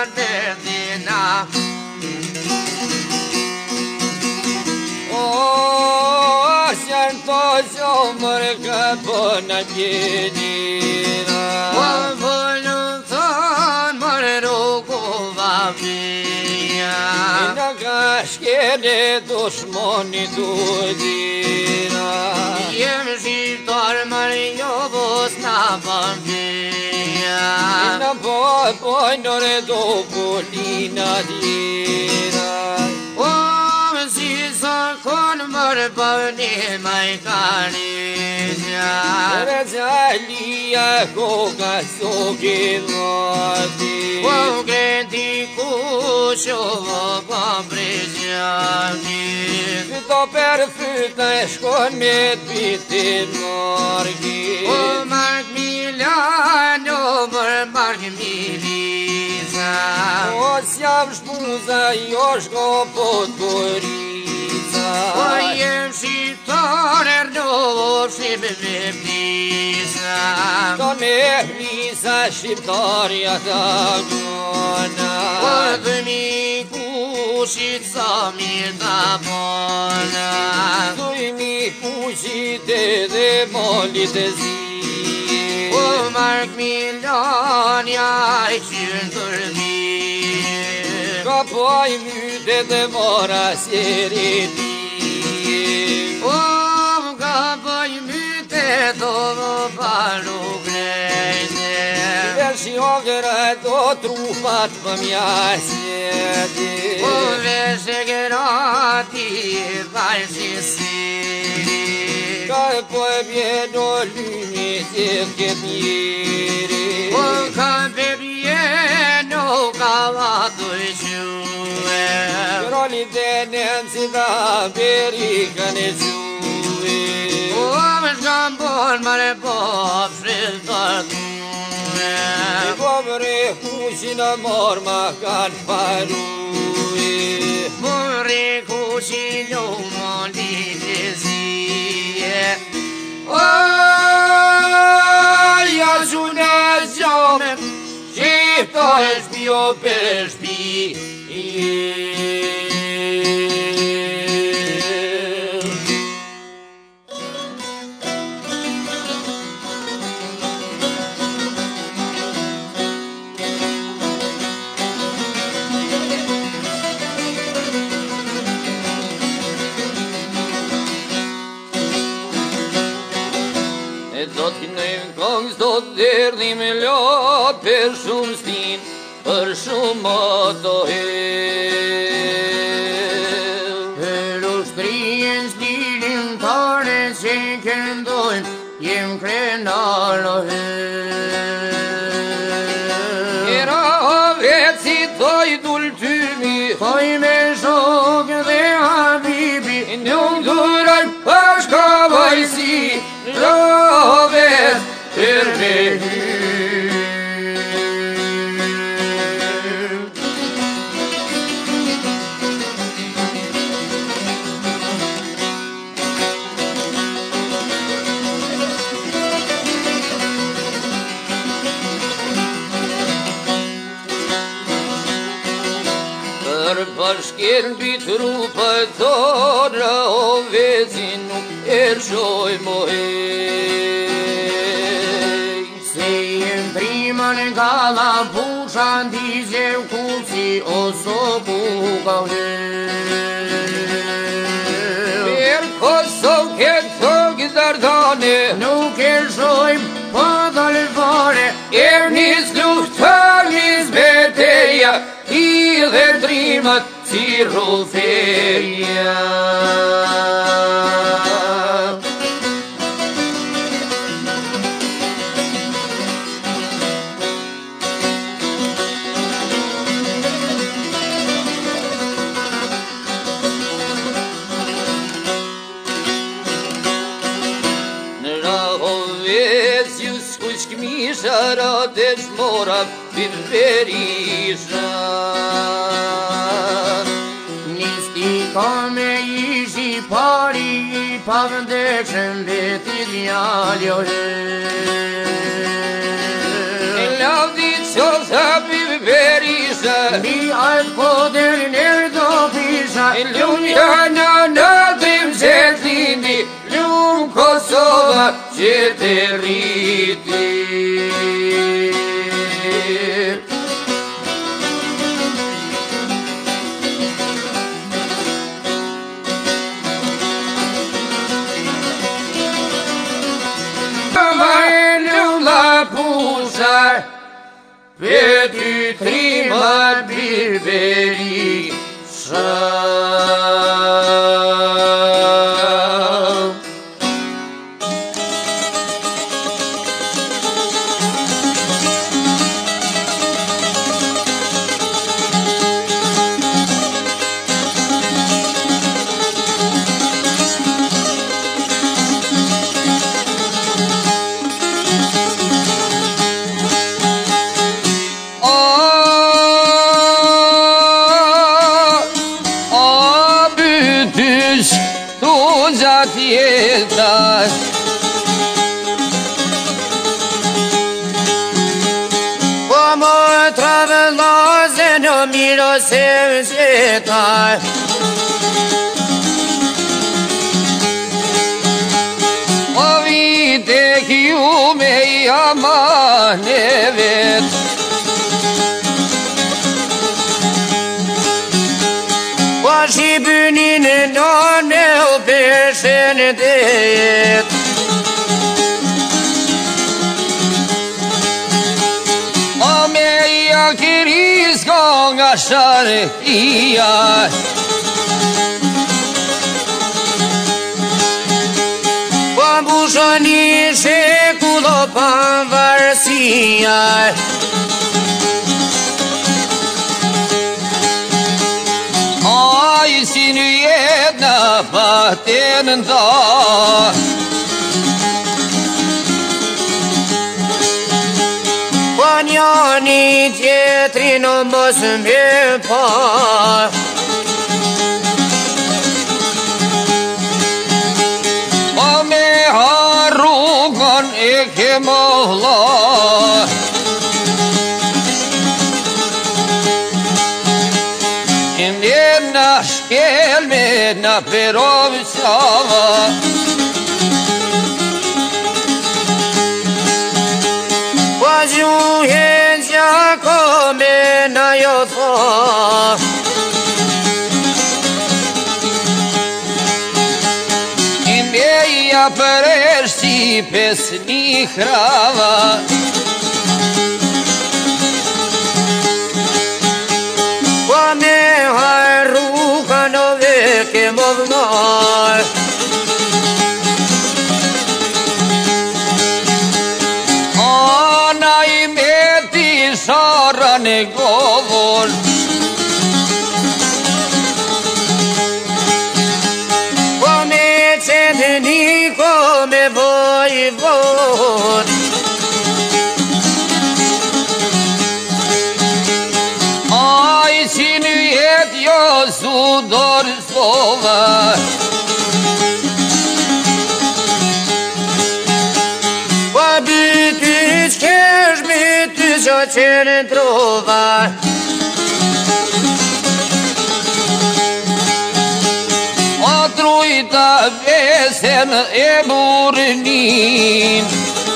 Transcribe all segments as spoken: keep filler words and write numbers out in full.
Albertina. Oh, siento yo morga bona piedina. Oh, voluton morrugo vavia. Nagaške de dušmoni dudina. Jem živtor marjovos na vavia. Na boj nore do bolina dina. Con marbani mai carizia. Razalia goga sogevati. O grandi cuscio compreziati. Sto per frutta e con me bitte morghi. O Mark Milano, Mark Milisa. O siam spusa još go potpori. Ojem šitorer novo šibbe pisa. To ne plisa šiptarja da gona. Od mi kušica mi da bona. Tuj mi kušite de molite zi. O Mark Milan jeg kjønner vi. Kapoj myte de mora seredi. Om kapoj myte dovo palu grejne. Versi ogra do trupat vam ja sjedi. O veše grati vajsi siri. Kapoj bjedo lymi tjevke mjeri. O kape bjeno kavatu sjue. Roli denen sida berikane sjue. Om skambol mare pop friltatue. Komre husina morma kan farue. More kusino molitezie. Oh, ja sune sjome, skifta espi og perspi. Kongsdotter din miljard personstin för shumat och hel. Höllostrien stilen tar det sekund och jämklädnar och höl. Era havet sitt höjdol tumi. Foj med såg det habibi. Njungdurar förska vajsi. Ravet Erbehu. Varsken byt ropa tåra och vezino er sjoj mohej. Sejem priman gala pušan dizev kuci osobu kao hel. Er kosov ketog dardane. Nu ker sjoj podal vare. Er nis luft hörnis beteja. Ieder drimat ciroferia. Misara desmora virverisha. Nisti kame ishi pari pavdeshen betiljaljo Lavdit så sabi virverisha. pushe Mi atë poderin erdo pisha Ljubljana në tim që t'lindi Ljum Kosova që të rriti Pe ty trima birberi sham Jetas Po më trave laze në miro se vëzhetaj O vite kju me i amane vet Po shqibynin e nane u peshen e det O me i akiris ko nga shartia Po mbushoni shekullo pavarësia Ai si në jetë në paten në tha Po njani tjetri në mos me pa O me harrugon e ke mohla Në shkel me në perovë qava Po gjuhen qako me në jo tha Ime i apëresh si pes një krava Po me harru kanove ke më vënar Ana i meti shara në govor Po me qetë niko me voj vot Ai si në jetë jo su dorësova Po byty qkesh me ty që qenë trova O trujta vesen e burnin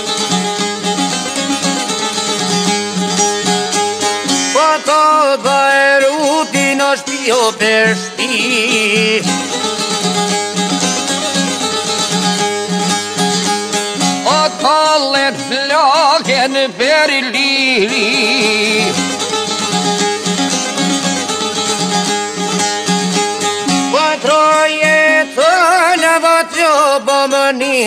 Po të bajruti në shpio për shpi O tallet flaken për liri Po troje të në vatjo bëmëni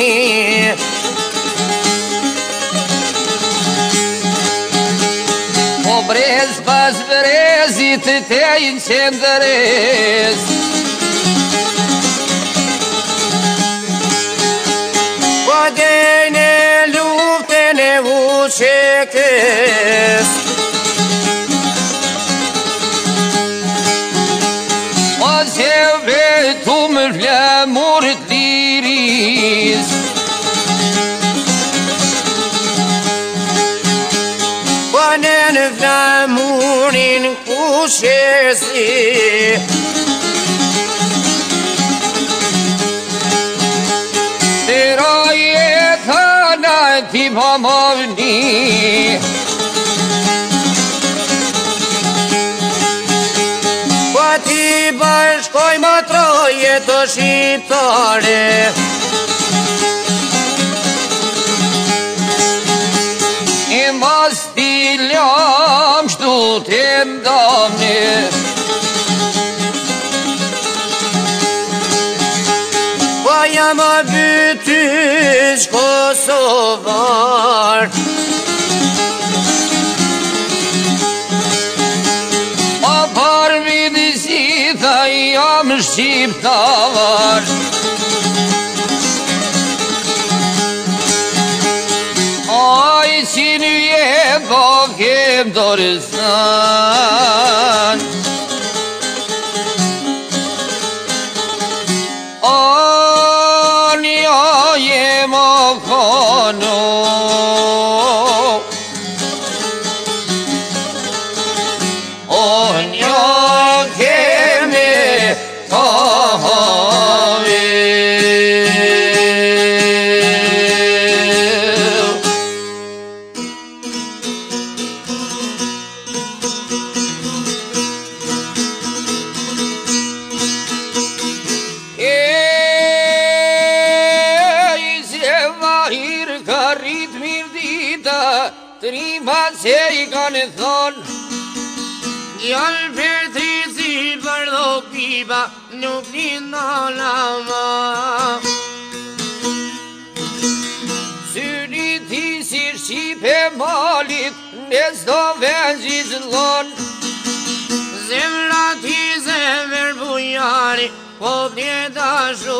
O brez pas brezit te incendres Po dejnë luftën e uqekës O se vetum flamur t'liris Po në në flamurin ku ushesi Tiraje thana ti pamovni Ti bashkoj ma troje të shqiptare I mas t'i lam shtu t'e ndame Pa jam a bytysh Kosovar Jam shqiptar Aj si një jem po kem dorëzan O një jem o kono O një kemi Trima se I kanë thonë Gjallë për tri si për do pipa Nuk një në lama Syri ti si shqipe malit Në s'do vengjit zlon Zemra ti zemër bujari Po pjeta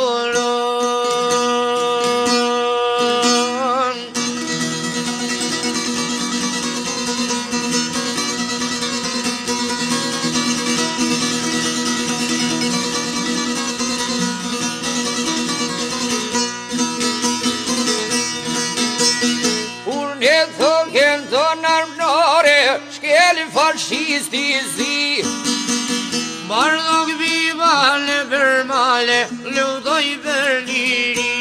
shuron Fascisti zi Bardhok vivale për male Lutoj për liri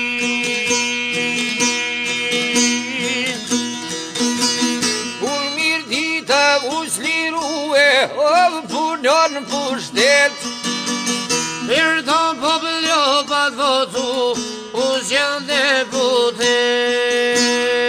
Kur mirë dita uslirue O punon pushtet Për të popullo pa votu Usjan deputet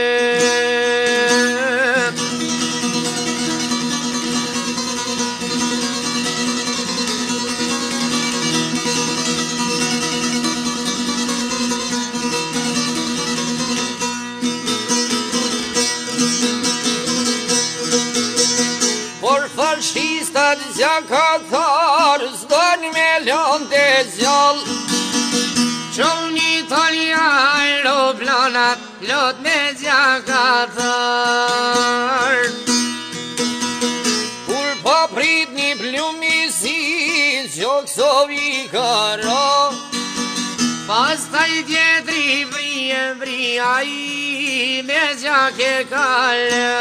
Fascistat zjakatar Zdojnë me lënde zjall Qon Italia aeroplanat Lot me zjakatar Kur po prit një plumisi Gjoksovi kara Pas taj tjetri vrije vrija I me zjake kalla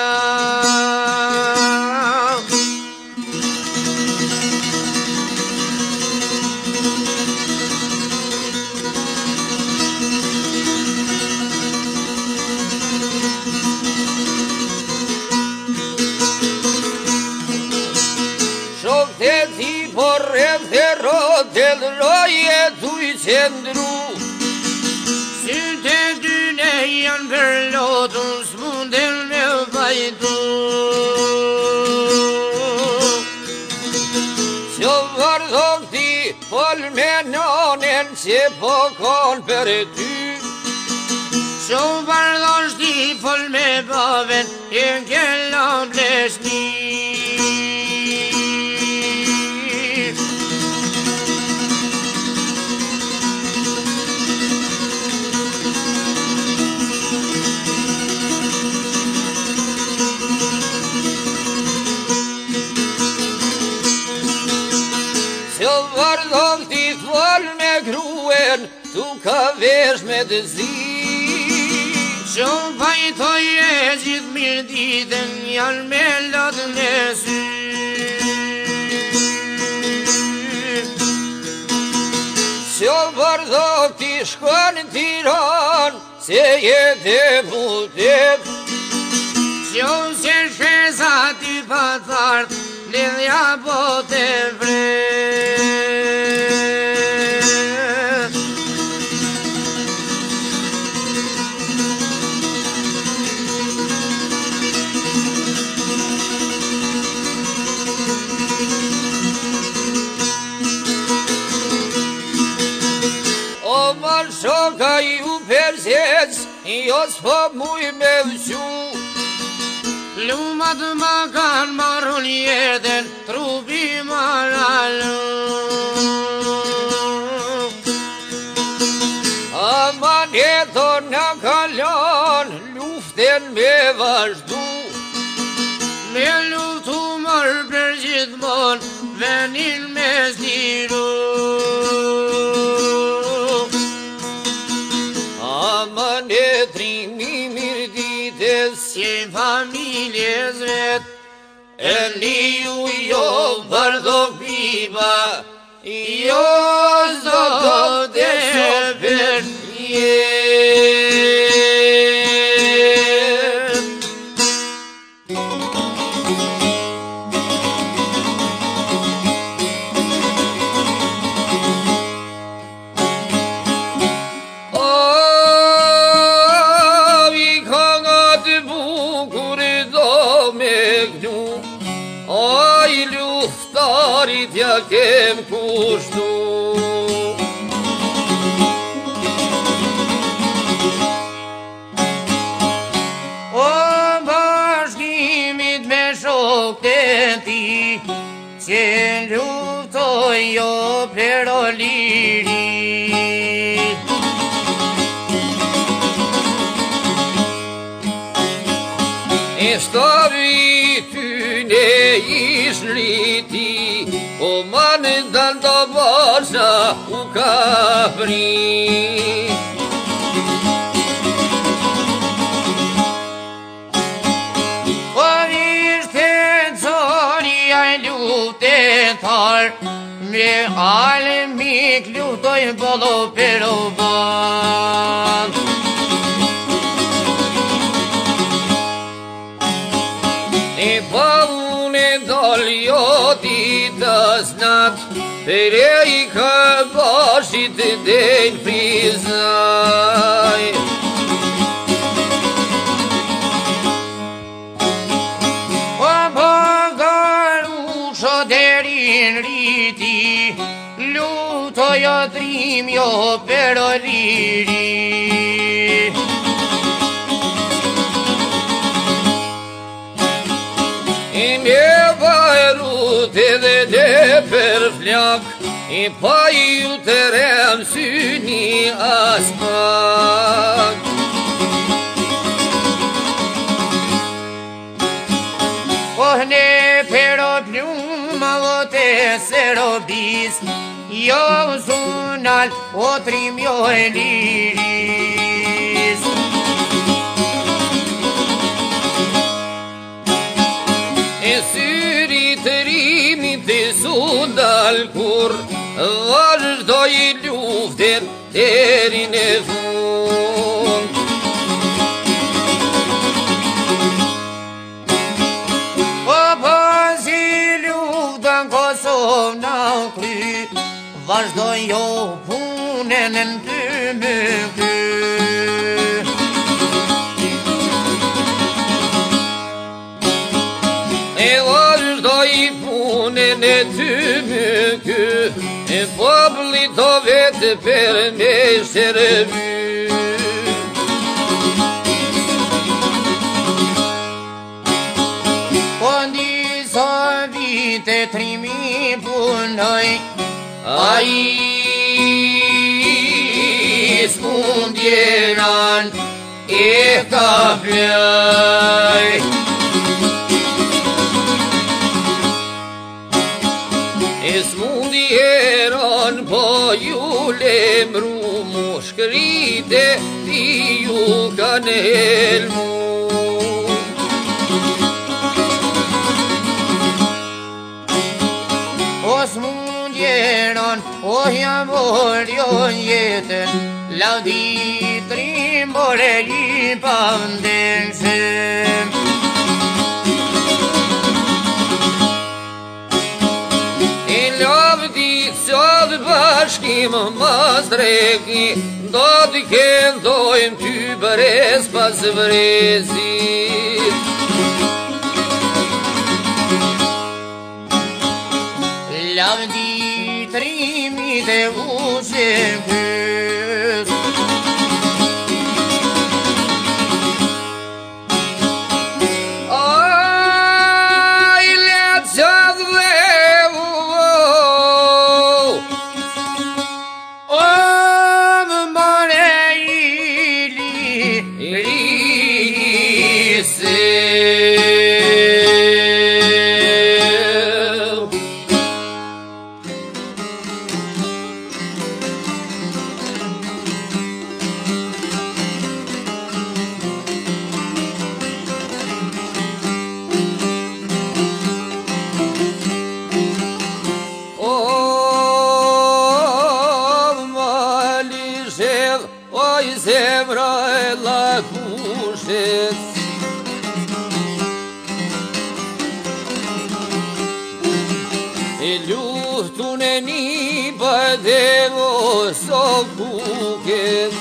Por rreth del roje tu I qendru Sytë e dyne janë për lotun S'munden me bajtu Qo vardhok ti fol me nonen Që po kon për ty Qo vardhok ti fol me baben E kellon bleshni Vardhok ti fol me gruen Tu ka vesh me të zi Qo pajtoj e gjithë mirë ditën Janë me lotën e sy që vërdo t'i shkon në Tiran, se jetë e putet. Që se shesa t'i pëthart, lidhja po të vret. Shoka ju përzec, jo s'po muj me vëqu. Lumat ma kanë marrën jetën, trupi ma ralu. Aman jeton nga kalon, luften me vazhdu. Me luftu marrë për gjithmon, venin me zliru. Aman e trimi mirë ditës, si familjes vet, e një ju jo vërdo piba, jo zdo të shopër jet. Ja kem kushtu. O bashkimit me shokët e ti, që luftoj jo për o liri. E shtavi ty ne ish rriti, o manë dalë do basha u ka pri. O ishte cori a lutetar, me alë mik lutoj bolo për o ban. E pa unë e dalë jo ditës nat, për e i ka bashit dhejnë prizaj. O pagaru shë derin rriti, lutoj o trim jo për o liri. I me bajrut edhe dhe për flak, i pa ju të rem syni as pak. Oh ne pero pluma o te serobis, jo sunal o trim jo e liris. E syri të rimit të sundal kur vazhdoj luften deri në fund. O pasi luftën Kosovë në kry, vazhdoj jo punën në ty më kry. Punën e ty më kë, e populli të vetë për me shërby. Po ndisa vite trimi punoj, a i s'mundjeran e ka plaj. E s'mundi eran po ju lemru mu shkrite ti ju kanë helmu. o s'mundjera Jon, o jam orion jetën, lauditrim bore i pandeshëm. I lavdit sot bashkim mas dreki, do t'i këndojmë ty brez pas vrezit. Lavditrimi dhe ushem kës. Aj, lecat dhe uvoj, O më more i lise. Oj, zemra e lakushet, e luftun e një bëdevo so kuket.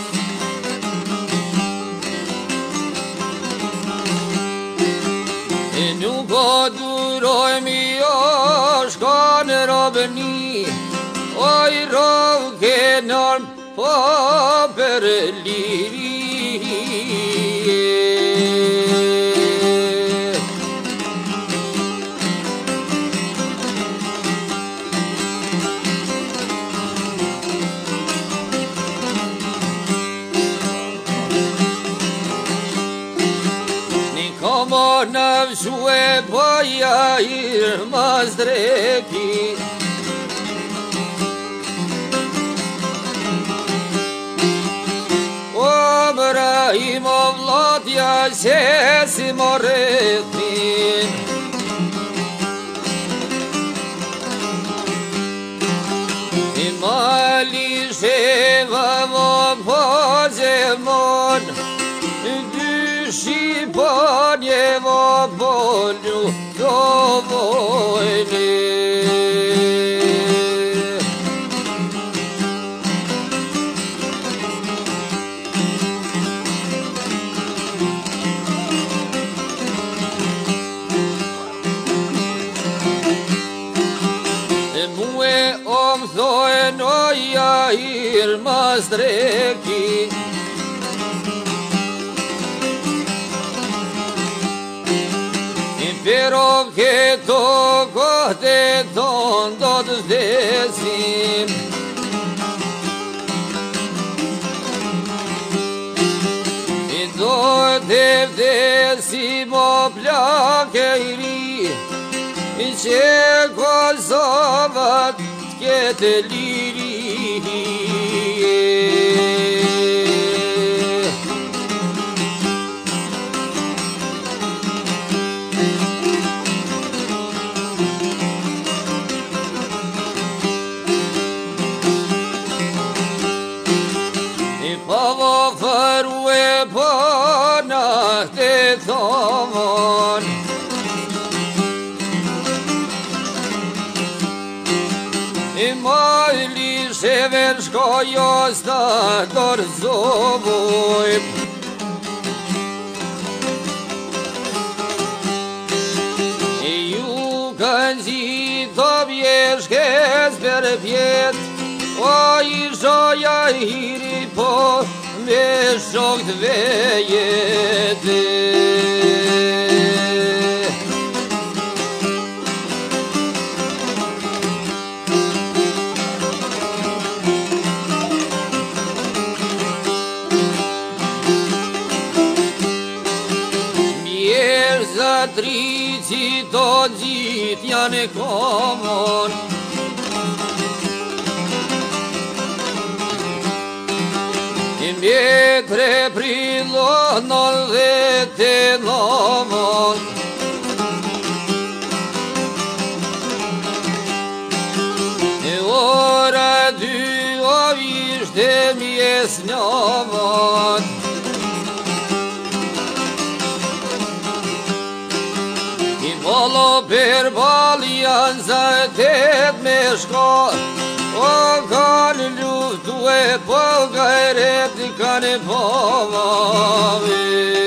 E nuk o durojmi o shka në robëni, oj rovë ke nërmë po për liri. Një komo në vëshue po jajir mas dreki, I mo vlatja që si mo rëthin, I mali sheva mo po gjemon, dy shqipon je mo bolju do vojni. Om thoen o jahir mas dreki, pero këto kohte ton do të vdesin. I do të vdesim o plake i ri, që Kosovat t'kete liri. I pavo faru e pana të thomon, I mali shever shkojo sta dorzovoj, I ju kanë gjitho bjeshkes për pjet, o I shoja hiri po me shok të vejete. Zatrici do gjithë janë e komon, I mjetre prilonon dhe të nomon, E ora te mies njavot. I volo per bali janë zajtet me shko, o kanë luftu e po gajret i kanë e povave.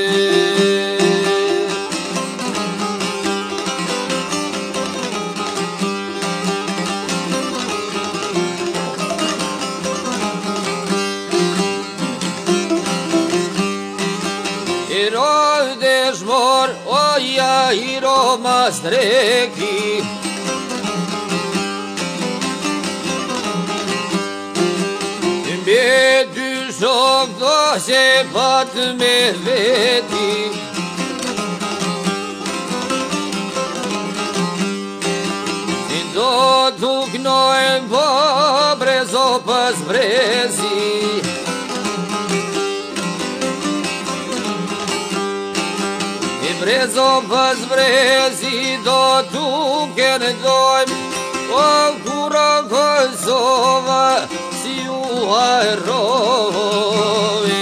Hiro deshmor, o ja hiro mas dreki. Mbe dy shok do se pat me veti. Do t'u knojnë po brezo pas brezi. Brezo pas brezi do t'u kene dojmë, o kura Kosova si u hajrovi.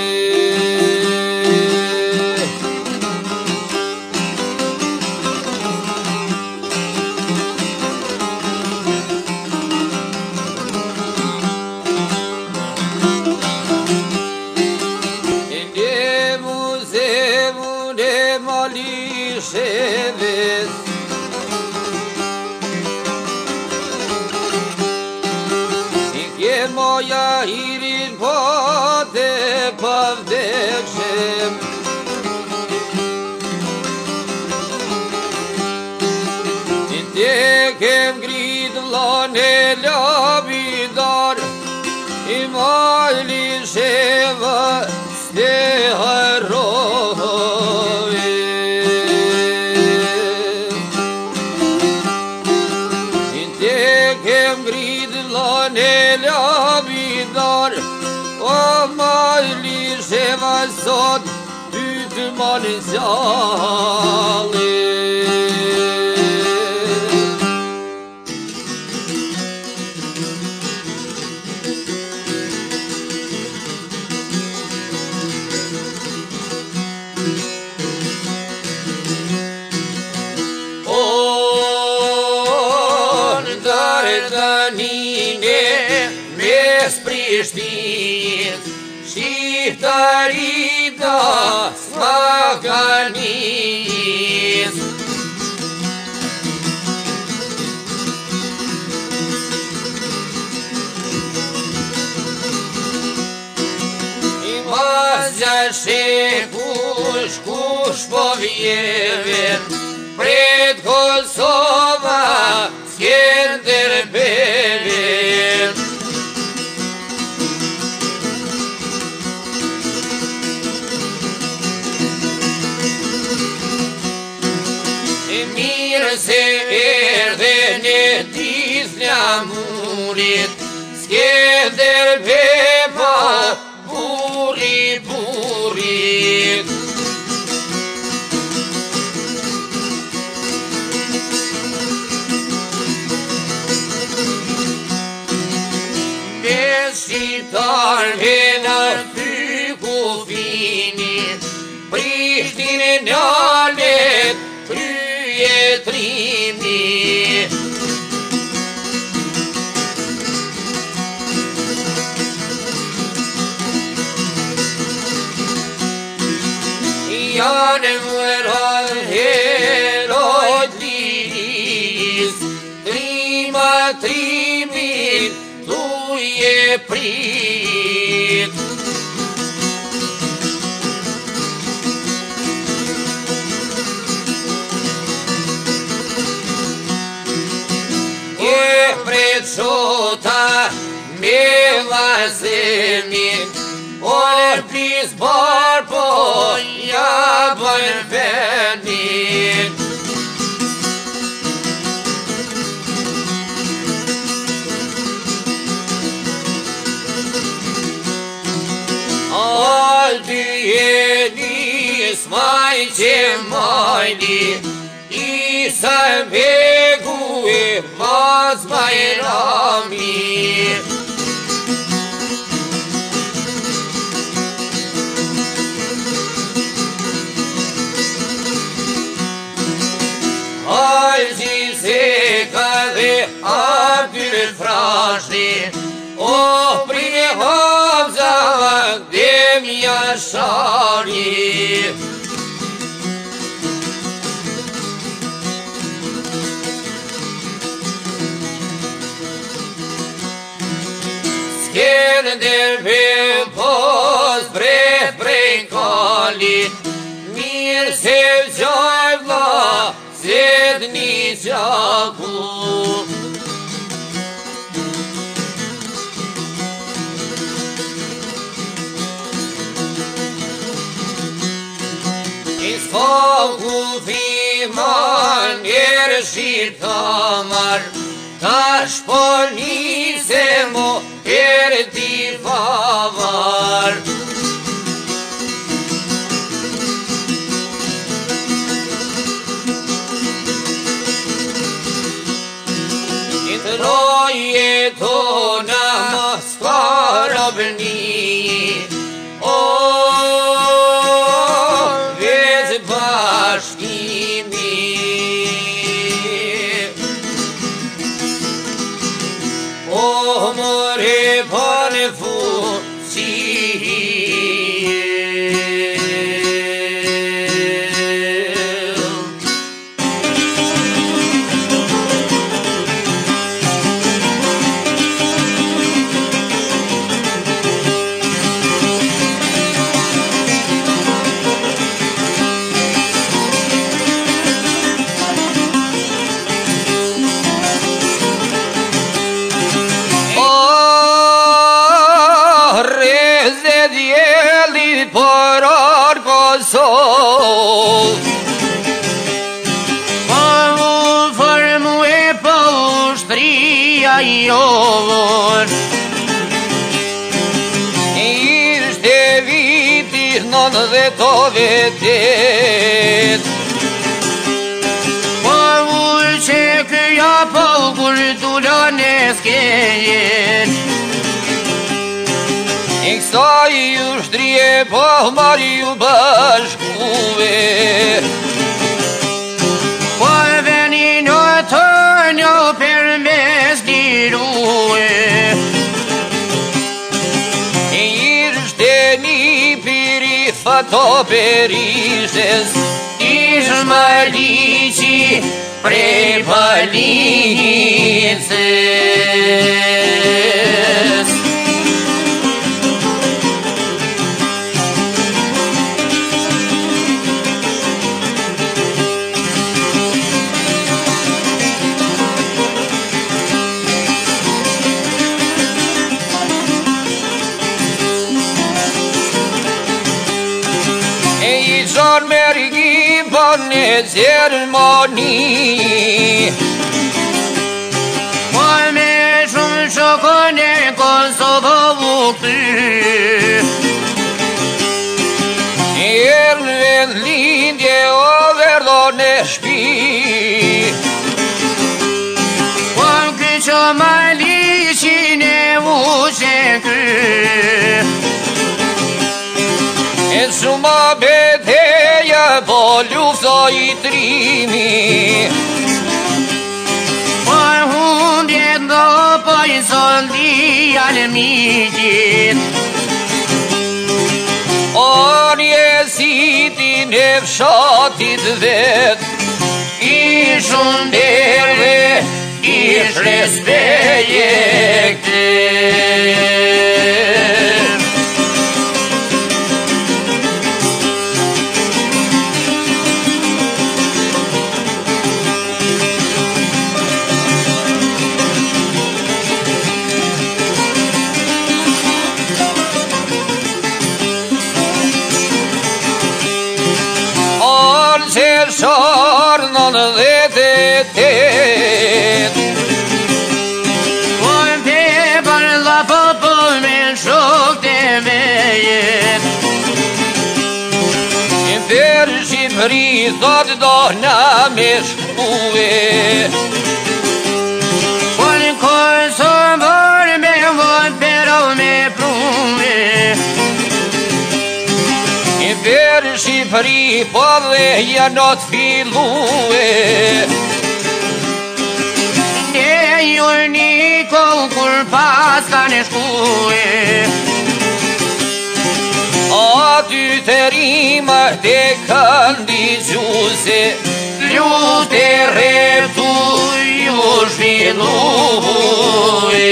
Sheves I kje moja hirin po te pavdekshem. I te kem grit vlon e labidar, I majli sheva ste hajrovi. Ne labidar, o majli sheva sot ty të malë zjalli. O në dare danine mes Prishtinës, shqiptarita s'makanis. I mazja shekush kush po vjevet, pred Kosova s'kender bevet. Mirë se erdhe në disnja murit, s'kender pepa buri burit. Me shqiptarve në ty kufini, Prishtinë njalet kryetrimi. Janë vërën herojt liris, trima trimin tuje prit. Qota me vazhemin, orë pis bar po ja bëjnë venin. Alty jeni s'maj që majni, Isa begu e maz bayrami. frashti, o prije Hamzava gdje mi jašari. Skender pe pos bret prej kali, mirë se vqaj vla, se t'ni qaku. I s'faku fiman njerë shqiptamar, tash po nise mo kërë ti favar. I të roje tona mos karabni, o vetë bashkimi. O more pane fuqi, për arë Kosovë. Pa u formu e pa ushtria jovër, Ishte vitit nëndëdhetove tet, pa u që këja pa u kur t'ullon e skenjen. I kësaj ushtrije po mari u bashkuve, Po veni në të një për mes liruë, Ishte një piri fato perishtes, Ish më liqi prej palicës. Son mergi bane Gjermani, Po me shumë shokon e Kosovë u këty, Erë në vend lindje o verdo në shpi, Po në këtë që ma liqin e ushe kë, E shumë beteja po lufto i trimi, Po hundjet do po i soldi almikit, O njësitin e fshatit vet, I shumë derve ish respekte. Shar nëndëdhetet, Po në pepër la popull me shok të vejet, Për Shqipëri thot dohna me shkuve, Po në Kosovër me vot pero me pruve, Për Shqipëri po dhe janot filluve, Ne ju një s'ka në shkue. Aty të rima të këndi gjuse, Lute reptu ju zhvillue.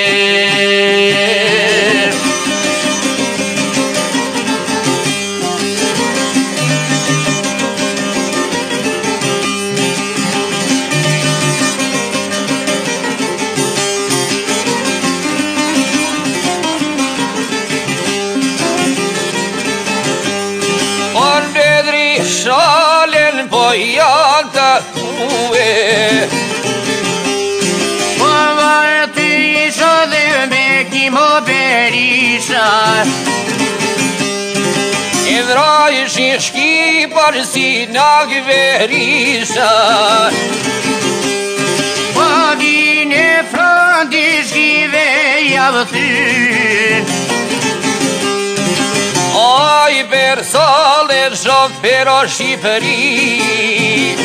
Shalen po janë të tue, Po varë ty isha dhe me kimo berisha, e vrajshin shkipar si nag verisha. Po vine frandi shkive javë thyn, Aj për saler shok për o Shqipëri,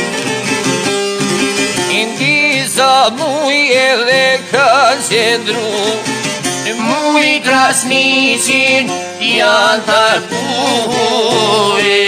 Indisa muj edhe kanë qendru, në muj Krasnicin janë takue.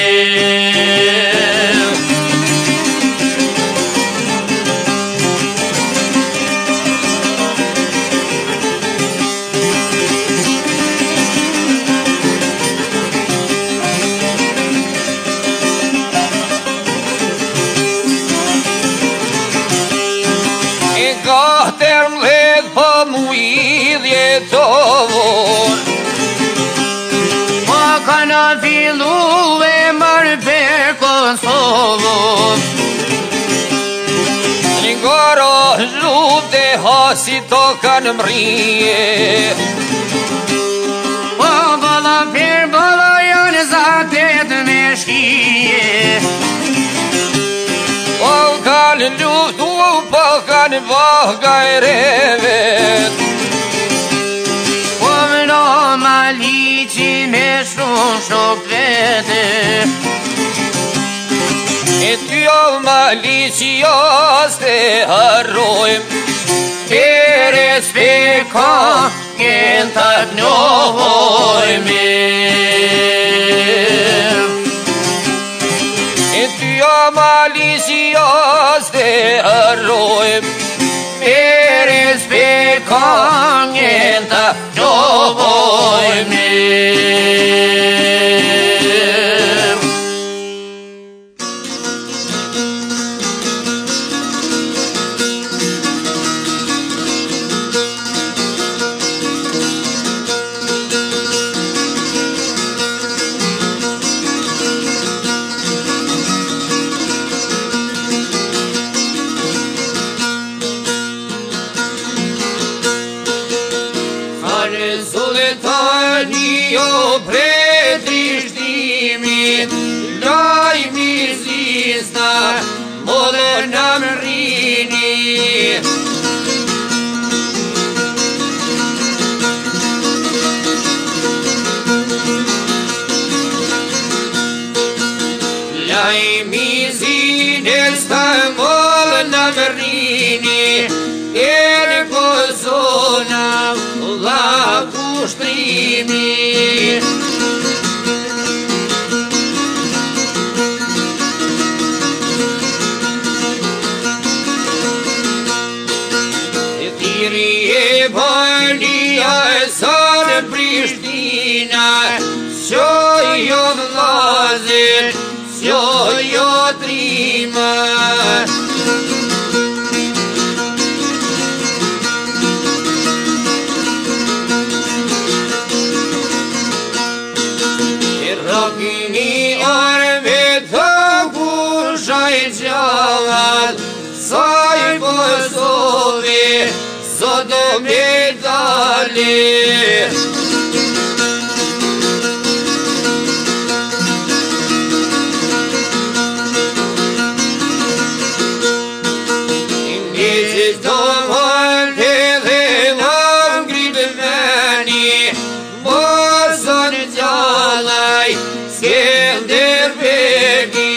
Termlet po mu i djetovon, Po kanë fillu e marrë për Kosovon, Një goro zhut e hasi to kanë mrije, Po bala për bala janë zatet me shkije, Po kanë luftu, po kanë vaga e revet, Po vëno Maliqi me shumë shok vete, E ty o Maliqi jos të harrojmë, për e speka kënë të knojme. E ty o Maliqi jos të harrojmë, për e speka kënë të knojme. Sultani o pretrishtimit, lajmi zizna, modë në mërini. Lajmi zines të modë në mërini, e në Kosona la kushtrimi. E tiri e bënia e sanë Prishtina, s'jo jo vlazit, s'jo jo trima. Rokini arve të kusha i gjallat, sa i Kosovi, sot do me dali. Indicit do mërte dhe në ngritë veni, mosën gjallaj, Skender Begi.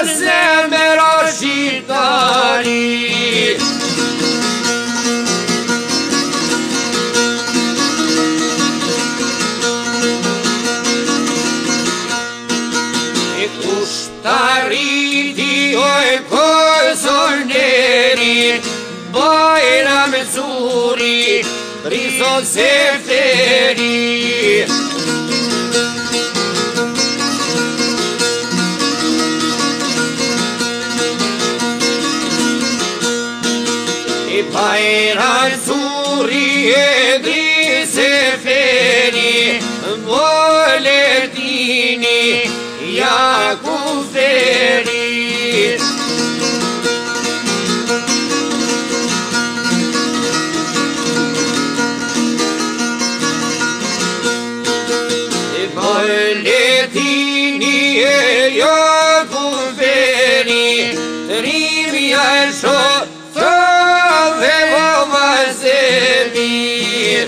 zemër o shqiptari. Kushtariti oj kozorneri, Bajram Zuri, Rizo Sefteri. Bajram Zuri e Rizo Sefteri, Boletini, Jakuferi. Boletini e Jakuferi, Rimia e Shotove Vomazemi.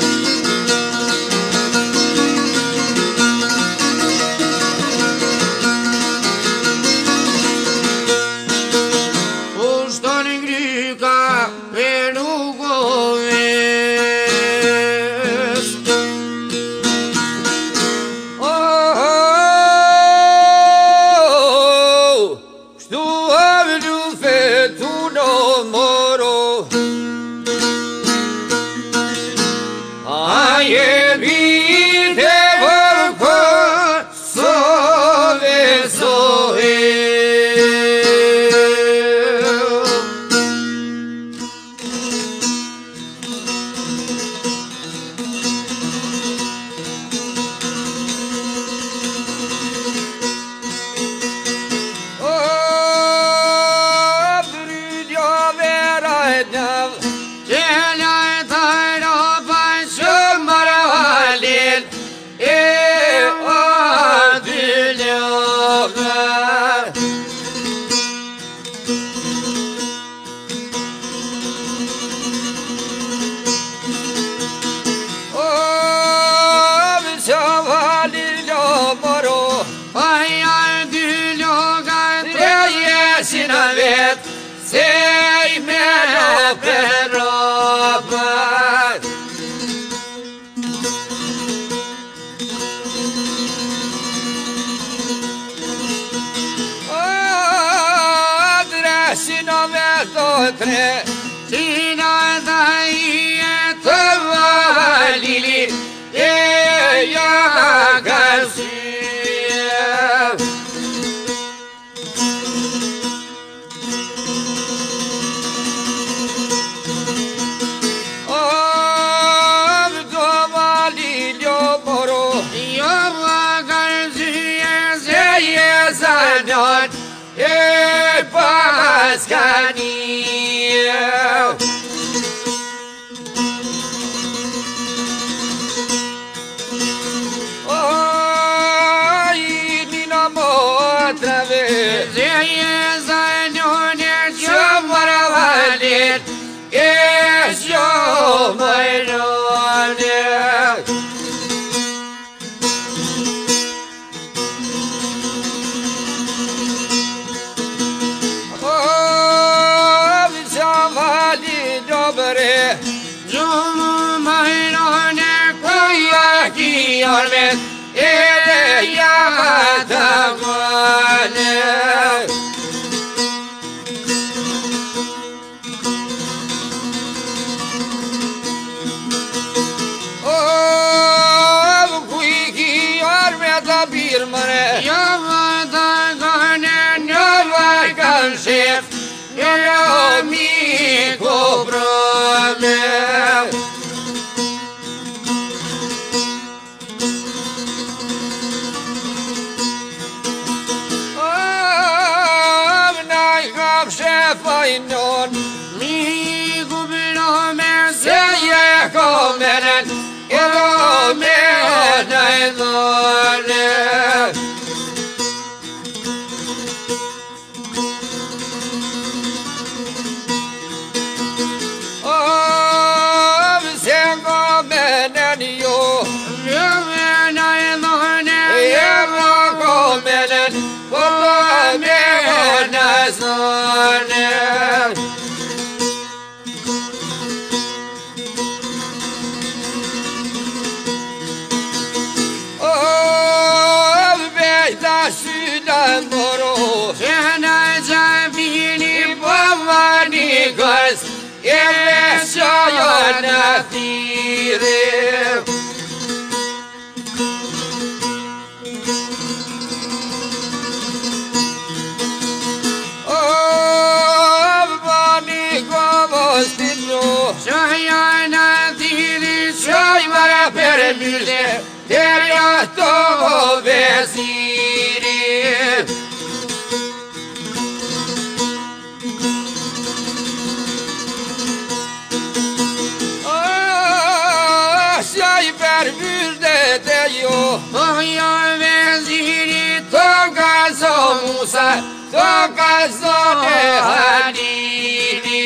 Sei meno per roba. Oh, dressino verso tre, sino dai e tavalili e io così. E Pascania. Oh, Nina outra vez. E essa não é chamara valer. E chama Ormet ele yamadamane. Oh, kuiki ormeta bir mare. Yamadamane yavakan şef. Yami kobrame. Mi gubino me se ye komenen elo me daidone. Oh, se komenen yo yo me daidone yo komenen. Shaya Nathire Oh Bani Gavastino Shaya Nathire Shaya Permuse Teria Togo Vesiri Shaya Veziri Toga so Musa Toga so Hadiri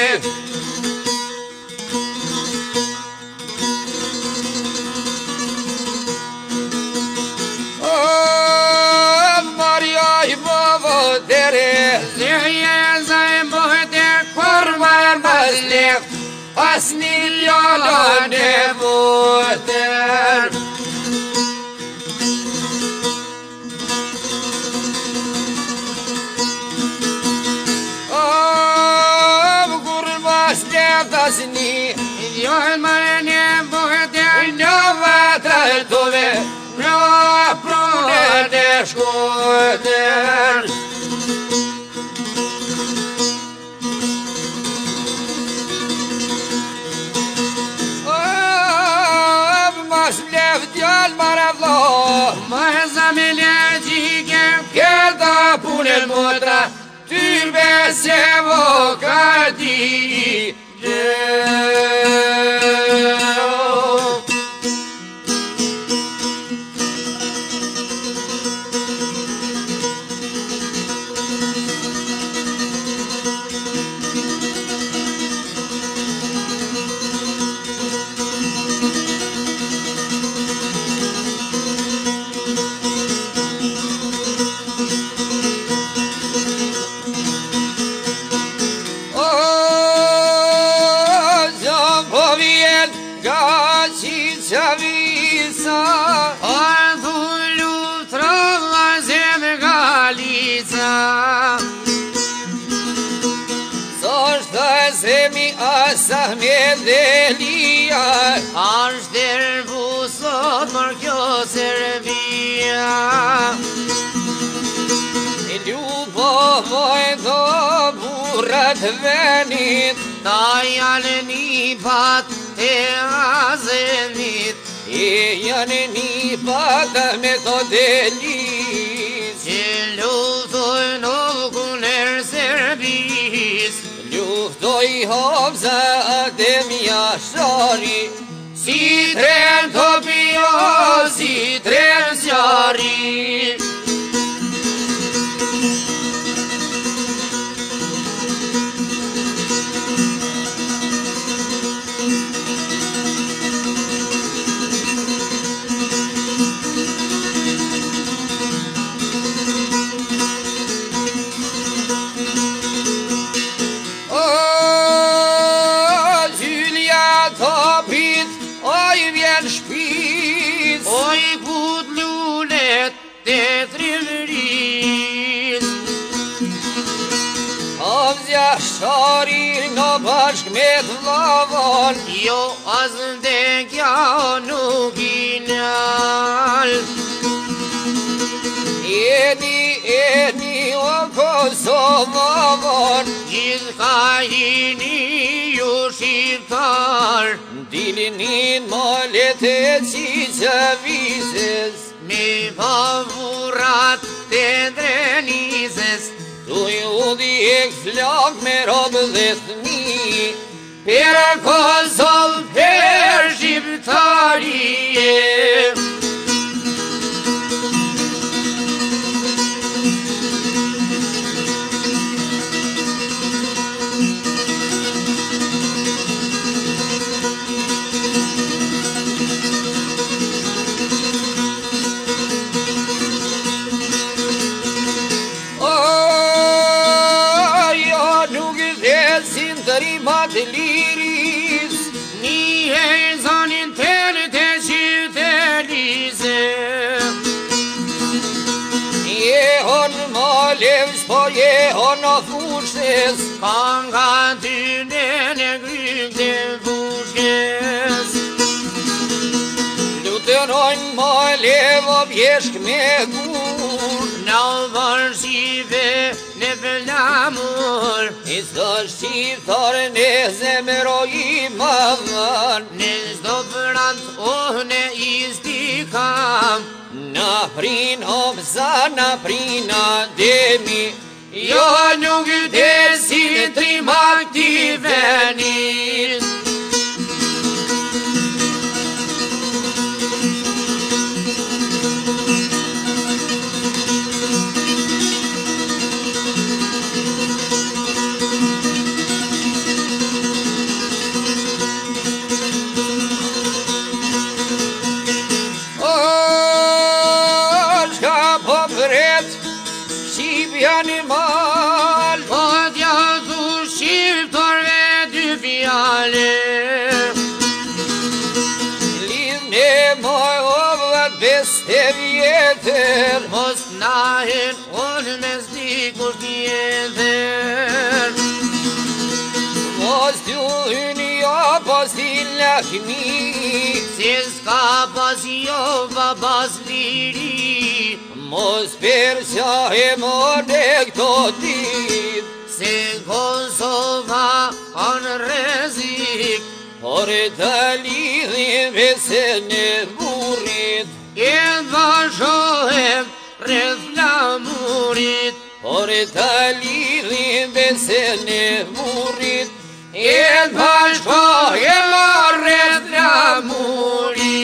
Oh Maria Ibavo Dere Zirya Zaybohte Kurman Maslef Asni Yola Devoter Asni Yon Marane Bohte Nova Tove Nova Prune Deskoder Oh Maslev Djal Maravlo Mazamile Jike Kerda Punen Motra Türbe Sevo Kadi Adhulu trova zem Galica Soshta zemi Asahmedelia Ash dervu sot mër kjo Serbia Ljubovoj do burrat venit Ta janë një pat e azenit E janë një pata me të delis Që luftoj në kuner Serbis Luftoj Hobza Ademja Shari Si tren topio, si tren zjari Oj gut lulet të trimëris Hobza Shari në bashk me të vlavon Jo as ndekja nuk i nal Eni, eni o Kosovon Gjithë ka jini ju shqiptar Dilinin malet e qiqa vises Me pavurat të drenises Tu ju dhjek flak me robë dhe thmi Per Kosov, per shqiptarie Tërimat liris Një e zonin tërë të qytetisë Jehon malevs po jehon o fushës Ka nga ty në në Pjenojnë më levo vjeshk me gur. Në vërshqive në pëllamur, I zdo shqiptare në zemëroj i më dhën. në zdo prant oh në istikam. Na prin obza, na prina demi. Jo nuk desi trima këti venit. Animal, Po t'ja thu shqiptarve dy fjale. lidhne më ovët beste vjetër. Mos nahen unë me zdikur tjetër. Mos t'ju hyni jo pas t'il lakmi. Se s'ka pas jo babas liri. Mos persja e mone këto dit. Se Kosova kanë rezik. Por të lidhim vesen e burit. E vazhohem rreth flamurit. Por të lidhim vesen e burit. E vazhohem rreth flamurit.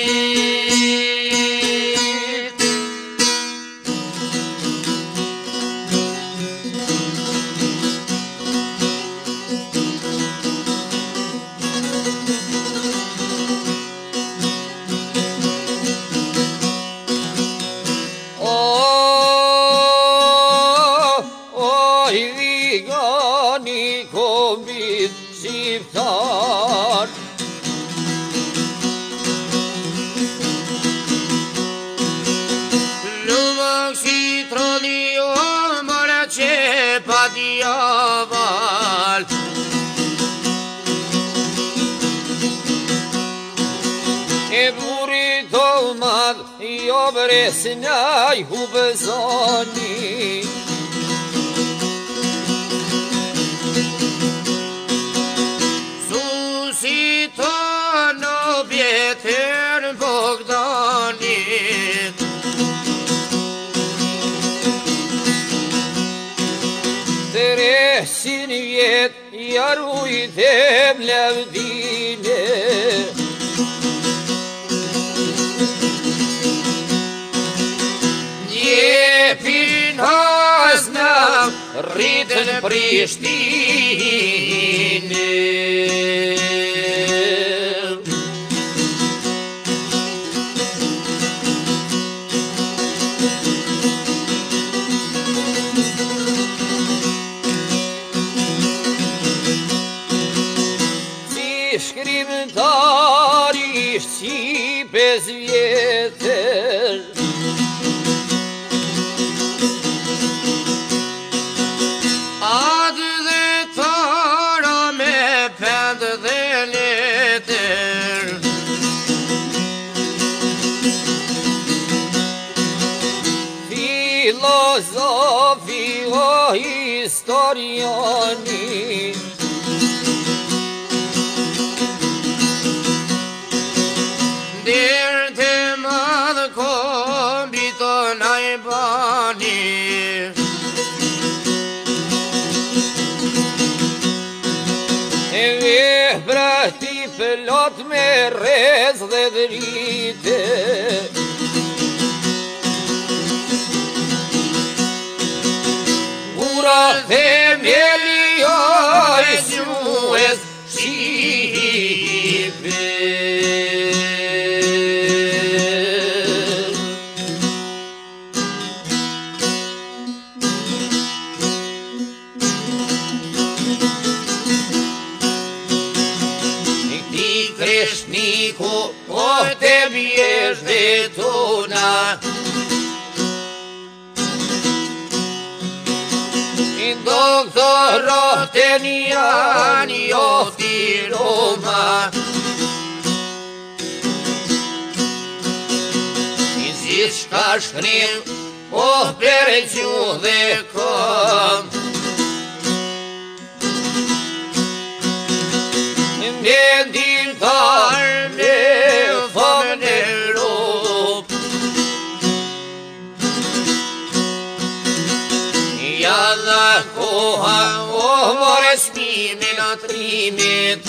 Shqiptar Lumë kësi troli o mëra që pa djaval. E burit o madh jo bresnaj hu bezoni. Susi të në vjetër Bogdanit. Tresin vjet jarujt e mlevdine. Njepin hasna rritën Prishtine. Shkrimtar ishtë Shqipes vjetër. Atë dhe tëra me pend dhe letër. Filozofi o historiani. Dirë të madhë kombi të najbani. E vepra ti plot me rrez dhe drite. Ura themeli jo e sjues Shqipe. Kreshniku, o te bjesh dhe tona. Doktorot e njani ofti Roma. shka shkrim, o për që dhe këm. Me dintar me fëmë në rop, ja dha koha o more shmimin atrimit,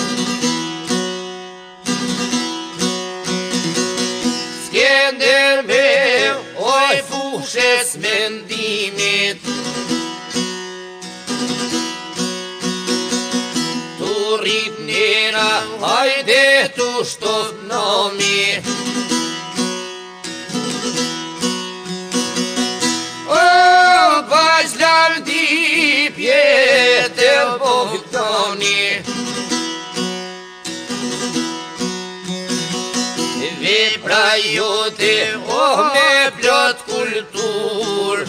Skender me oj fushes mendimit, Rrit njera, hajde tu shtof nomi. O, baq lavdi pjetë po fitoni, vepra jote, o me plot kultur,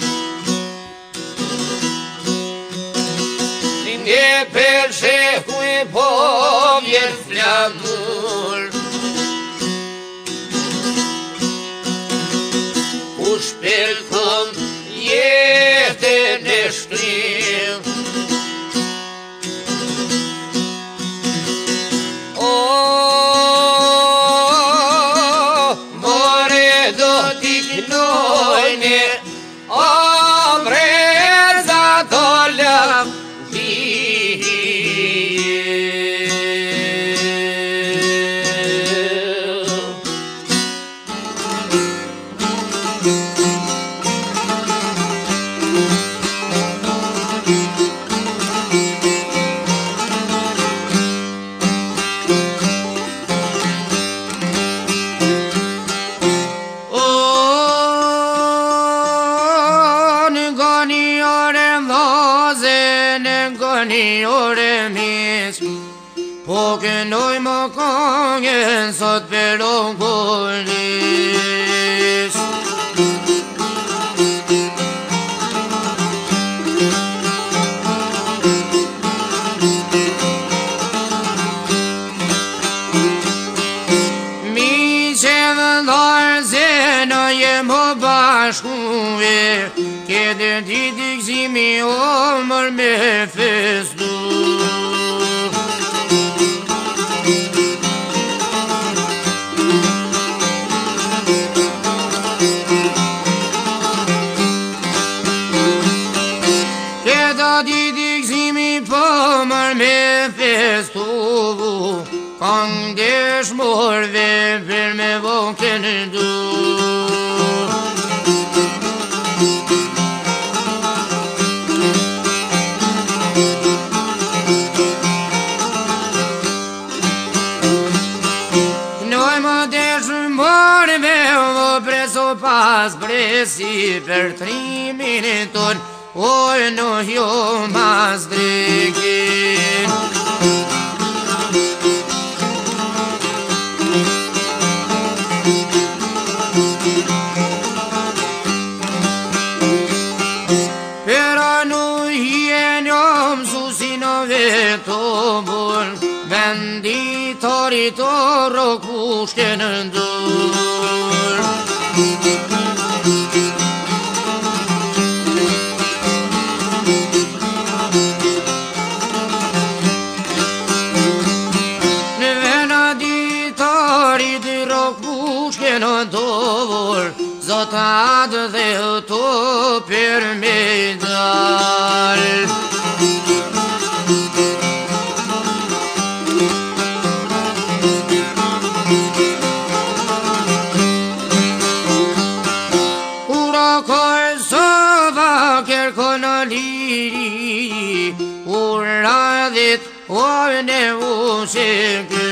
e për sheku e po vjen flamur. Kush për këm jetën e shkrim, o, more do t'i knojne, o, breza do lam, po kënoj më kongen sot për onkullis. Mi që vëndar se në jem o bashkuve, këtë ditë gzimi o mër me festu. Me festu, kanë dëshmorve për me vokën du. Knoj më dëshmorve o preso pas presi për trimin ton, oj në jo mas drekin. Pero në hien jom susinove të bol, venditori të rokushken ndur. Në dovor, zotat dhe të për me dal. Ura kër sëva kërko në liri, ura dhit ojnë e ushekë.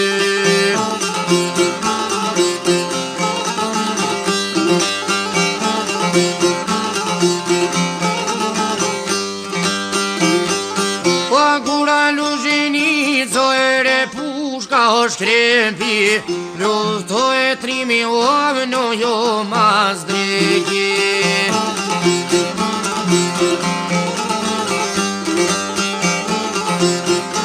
O shkrempi, luto e trimi o në jo mas dreki.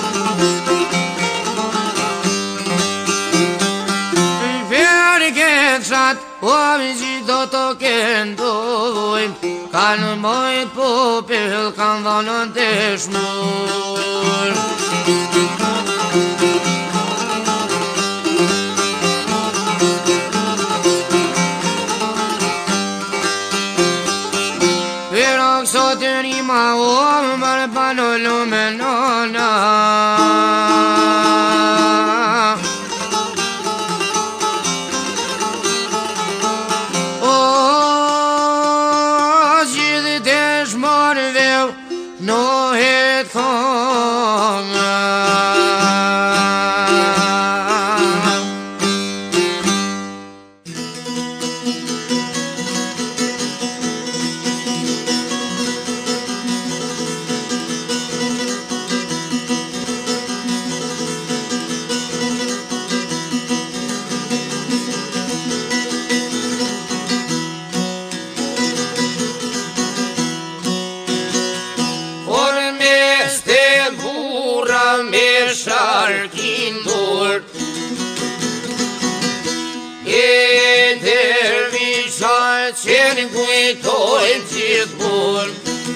Verke vjeçat, o gjithë do të këndojmë, kanë moj popil, kanë dhanën të shmur. Sot të rima o mërë panullu me nona O gjithë të shmorve në hetë konga sharkin dur E dervisha qenë kujtojnë gjithë bur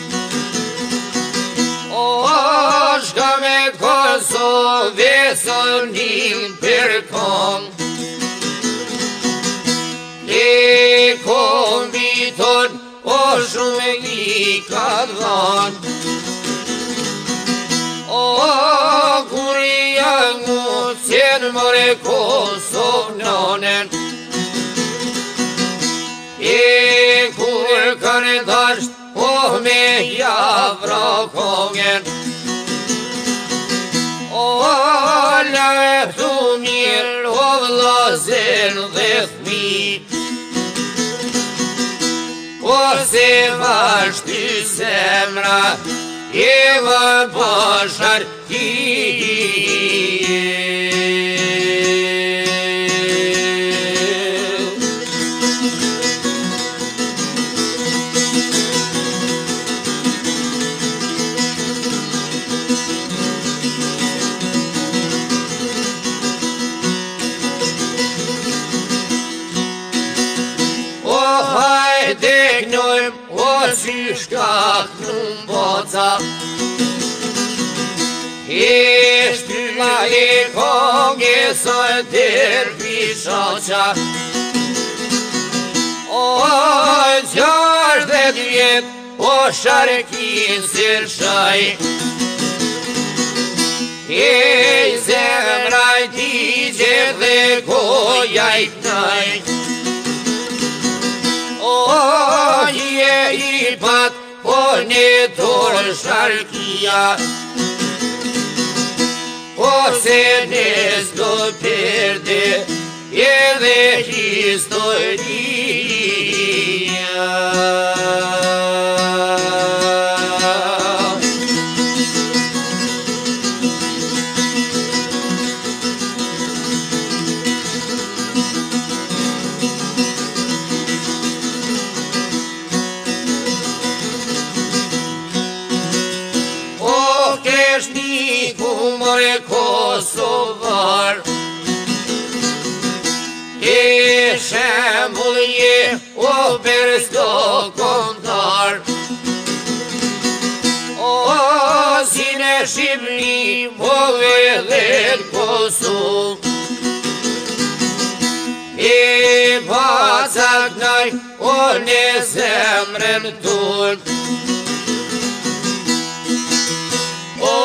O shka me Kosove së njën për kom E kombiton o shumë i ka dhanë O kur janë mu qenë mëre Kosovnonen E kur kanë dasht o me javra kongen O leftu mirë o vlazen dhe thmi O se vashty semra E vë bashar ti O hajde knojmë o si shkak në boca E shtylla e konge së dervishoqa O gjasht dhe djet o sharkin sir shaj E zemraj ti gjithë dhe kojaj knaj O je i pat o një dorë sharkia O se nes do perde edhe historia Kumore Kosovar E shembull je o për s'do kontar O si në Shqipni mo edhe Kosov E pacak naj o në zemrën tur O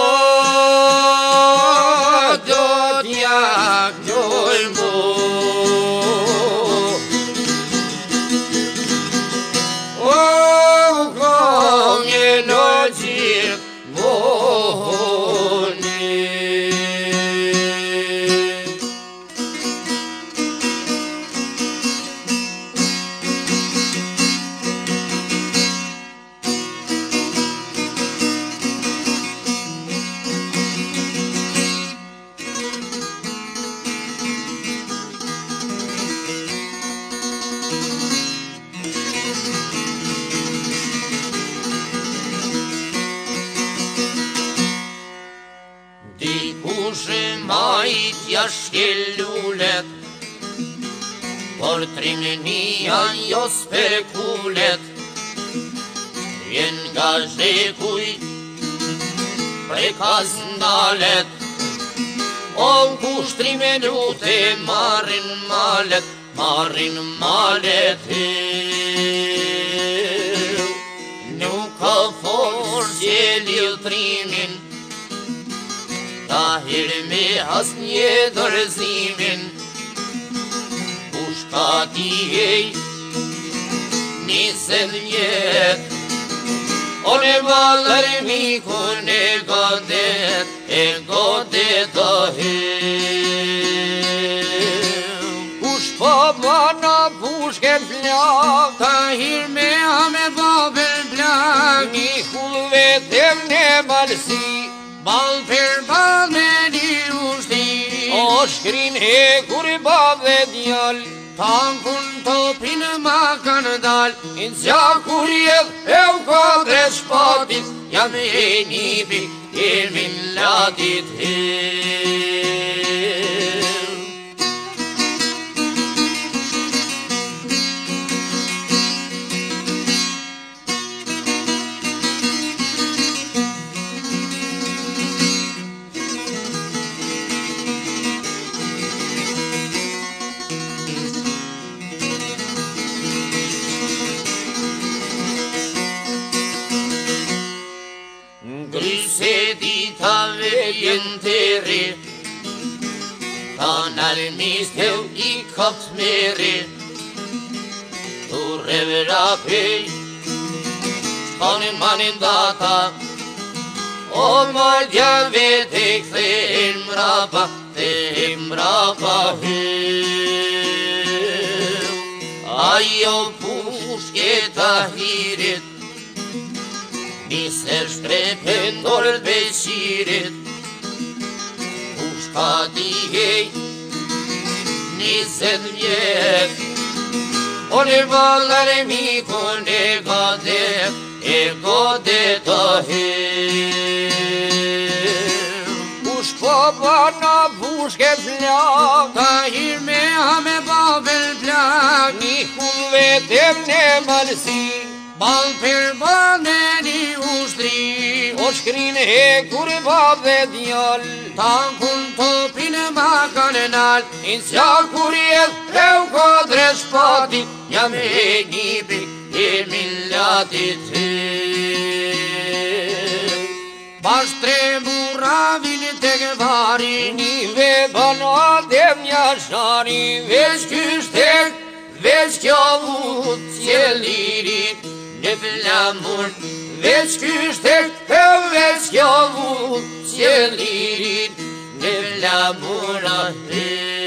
do t'ja knoj mu O konge në gjithë moni Dikush e majtja shkel lullet por trimënia jo spekulet, vjen nga zhekuj prej kaznalet, o kushtri me lute marrin malet, marrin malet heu. Nuk ka forës që liltrimin, ta hirë me asnjë dorëzimin, kushkati ej nisën jet, o ne valër mikun e godet, e godet do heu. Kush po bana pushke plak, Ta hirë me hame babel plak, një kull vetem ne malsi, bal për bal me një ushti, o shkrin he kur i bave djal, tankun topin ma kanë dal, in zjakur jet e u kodre shpatit, jam e nipi e millatit heu. Gryse ditave vjen teri, ta nalmis heu i kopt meri, tu revera pej, shkone manin data, o mardja vete kthe mrapa, kthe mrapa heu. Ajo pushke ta hirit, nisër shtrepën dorët beshirit, kushkati hej nisën vjet, o ne valër mikun e godet, e godet o heu. kush po bana pushke plak, Ta hirë me hame babel plak, një kull vetem ne malsi, bal për bal me një ushtri, o shkrin he kur i bave djal, tankun topin ma kanë nal, in zjakur jet e u kodre shpatit, jam e nipi e millatit heu. Bash tre burra vini tek vari, një ve bana dem njashari, veç kyshtek, veç kjo vut qelirit, në flamur, veç kyshtek, e veç kjo vut qelirit, në flamura heu.